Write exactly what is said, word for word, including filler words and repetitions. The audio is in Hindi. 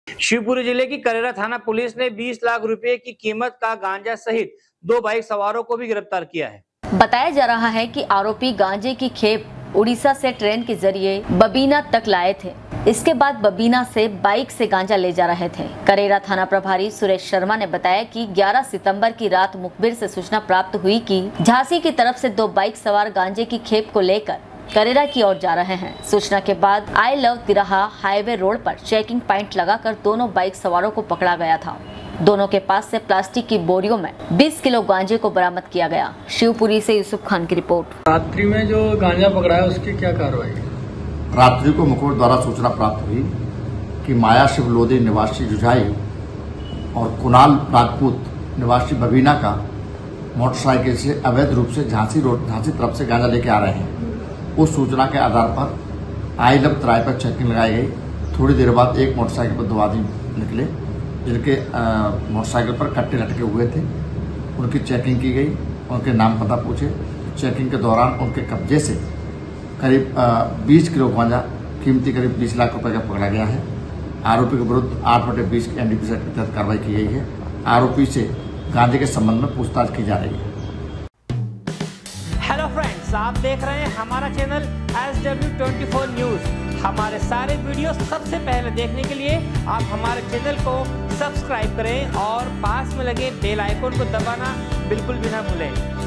शिवपुरी जिले की करेरा थाना पुलिस ने बीस लाख रुपए की कीमत का गांजा सहित दो बाइक सवारों को भी गिरफ्तार किया है। बताया जा रहा है कि आरोपी गांजे की खेप उड़ीसा से ट्रेन के जरिए बबीना तक लाए थे। इसके बाद बबीना से बाइक से गांजा ले जा रहे थे। करेरा थाना प्रभारी सुरेश शर्मा ने बताया कि ग्यारह सितंबर की रात मुखबिर से सूचना प्राप्त हुई कि झांसी की तरफ से दो बाइक सवार गांजे की खेप को लेकर करेरा की ओर जा रहे हैं। सूचना के बाद आई लव तिराहा हाईवे रोड पर चेकिंग पॉइंट लगाकर दोनों बाइक सवारों को पकड़ा गया था। दोनों के पास से प्लास्टिक की बोरियों में बीस किलो गांजे को बरामद किया गया। शिवपुरी से यूसुफ खान की रिपोर्ट। रात्रि में जो गांजा पकड़ा है उसकी क्या कार्रवाई? रात्रि को मुखबिर द्वारा सूचना प्राप्त हुई कि माया शिव लोधी निवासी जुझाई और कुणाल राजपूत निवासी बबीना का मोटरसाइकिल से अवैध रूप से झांसी रोड झांसी तरफ से गांजा लेके आ रहे हैं। उस सूचना के आधार पर आई लव तिराहे पर चेकिंग लगाई गई। थोड़ी देर बाद एक मोटरसाइकिल पर दो आदमी निकले जिनके मोटरसाइकिल पर कट्टे लटके हुए थे। उनकी चेकिंग की गई, उनके नाम पता पूछे। चेकिंग के दौरान उनके कब्जे से करीब बीस किलो गांजा कीमती करीब बीस लाख रुपए का पकड़ा गया है। आरोपी के विरुद्ध आठ बटे बीस के एनडीपीसी के तहत कार्रवाई की गई है। आरोपी से गांजे के संबंध में पूछताछ की जा रही है। हेलो फ्रेंड्स, आप देख रहे हैं हमारा channel S W twenty four news. हमारे सारे वीडियो सबसे पहले देखने के लिए आप हमारे चैनल को सब्सक्राइब करें और पास में लगे बेल आइकन को दबाना बिल्कुल भी ना भूलें।